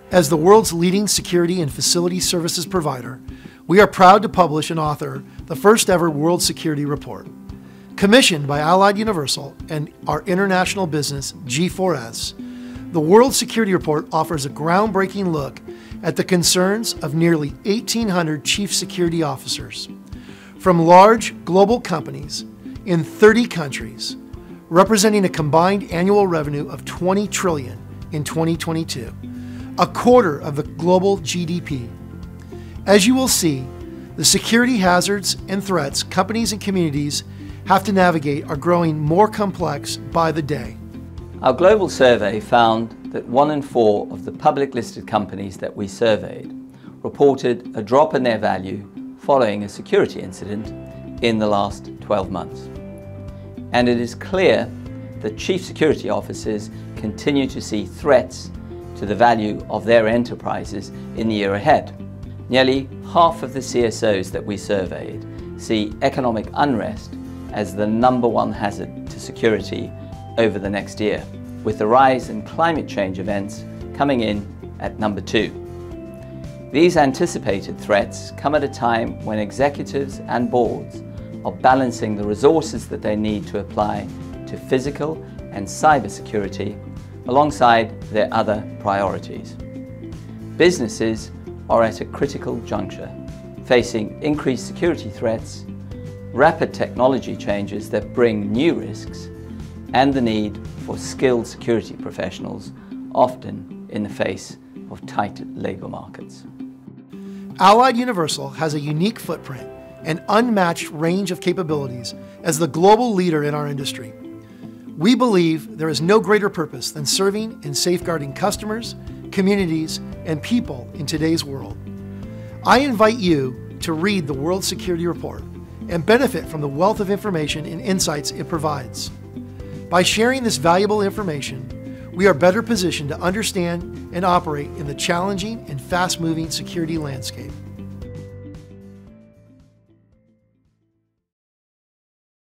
As the world's leading security and facility services provider, we are proud to publish and author the first ever World Security Report. Commissioned by Allied Universal and our international business, G4S, the World Security Report offers a groundbreaking look at the concerns of nearly 1,800 chief security officers from large global companies in 30 countries, representing a combined annual revenue of $20 trillion in 2022, a quarter of the global GDP. As you will see, the security hazards and threats companies and communities have to navigate are growing more complex by the day. Our global survey found that 1 in 4 of the public listed companies that we surveyed reported a drop in their value following a security incident in the last 12 months. And it is clear that chief security officers continue to see threats to the value of their enterprises in the year ahead. Nearly half of the CSOs that we surveyed see economic unrest as the #1 hazard to security over the next year, with the rise in climate change events coming in at #2. These anticipated threats come at a time when executives and boards are balancing the resources that they need to apply to physical and cyber security alongside their other priorities. Businesses are at a critical juncture, facing increased security threats, rapid technology changes that bring new risks, and the need for skilled security professionals, often in the face of tight labor markets. Allied Universal has a unique footprint and unmatched range of capabilities as the global leader in our industry. We believe there is no greater purpose than serving and safeguarding customers, communities, and people in today's world. I invite you to read the World Security Report and benefit from the wealth of information and insights it provides. By sharing this valuable information, we are better positioned to understand and operate in the challenging and fast-moving security landscape.